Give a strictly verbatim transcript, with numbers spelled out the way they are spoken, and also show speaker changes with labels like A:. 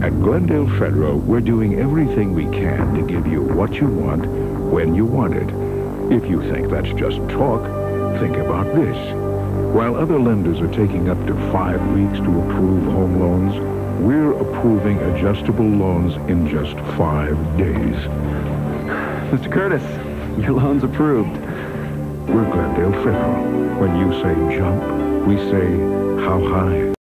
A: At Glendale Federal, we're doing everything we can to give you what you want, when you want it. If you think that's just talk, think about this. While other lenders are taking up to five weeks to approve home loans, we're approving adjustable loans in just five days.
B: Mister Curtis, your loan's approved.
A: We're Glendale Federal. When you say jump, we say how high.